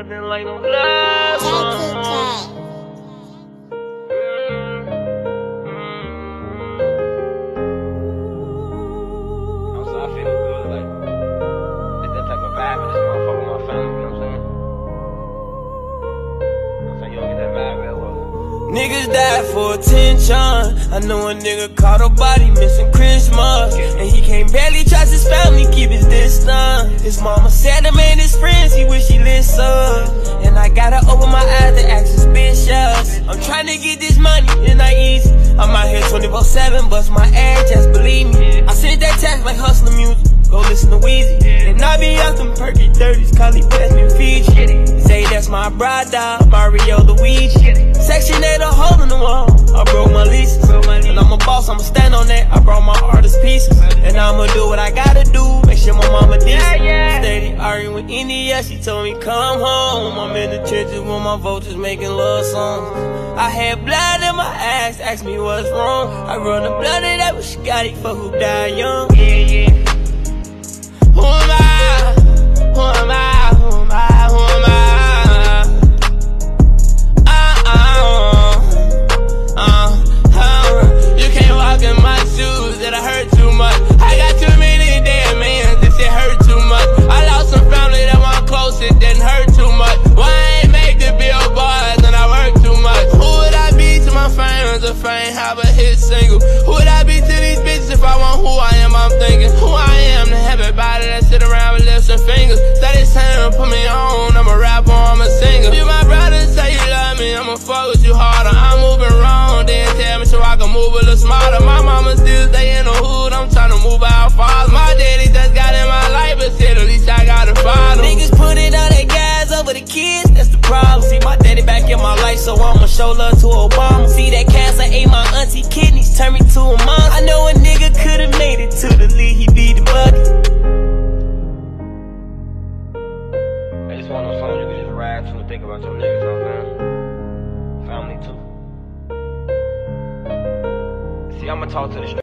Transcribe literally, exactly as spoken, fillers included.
nothing like no love. Also, I feel good, like, like that type of vibe in this motherfucker with my family, you know what I'm saying? I'm saying you don't get that vibe real well. Niggas died for attention. I know a nigga caught a body missing Christmas, and he can't barely trust his family, keep his distance. His mama said him and his friends, he wish he listened. And I gotta open my eyes to ask suspicious. I'm trying to get this money, it's not easy. I'm out here twenty-four seven, bust my ass, just believe me. I sent that text like hustler music, go listen to Weezy. And I be out them perky thirties, call he pass me Fiji. Say that's my brother, Mario Luigi. Section eight, a hole in the wall, I broke my leases. And I'm a boss, I'ma stand on that, I brought my artist pieces. And I'ma do what I gotta do, make sure my mama decent. Steady arguing with India, she told me come home. I'm in the trenches with my vultures making love songs. I had blood in my ass, asked me what's wrong. I run the blood in that was Scotty for who died young. Yeah, yeah. Who am I? Who am I? Who am I? Who am I? In my shoes that I hurt too much. I got too many dead men, this shit hurt too much. I lost some family that want close, it didn't hurt too much. Why I ain't make the billboards and I work too much? Who would I be to my fans if I ain't have a hit single? Who would I be to these bitches if I want who I am? I'm thinking who I am to everybody that sit around with lips and fingers. Steady saying put me on, I'm a rapper, I'm a singer. You my brother, say you love me, I'ma fuck with you harder. I'm moving wrong, then tell me so I can move a little smarter. My mama still stay in the hood, I'm tryna move out far. My daddy just got in my life, but shit, at least I got a father. Niggas putting all their guys over the kids, that's the problem. See my daddy back in my life, so I'ma show love to Obama. See that cancer ate my auntie kidneys, turned me to a mom. I know a nigga could've made it to the league, he beat the bucket. I just want no song you can just ride to and think about your niggas, you know what I'm saying? Family too. See, I'ma talk to the street.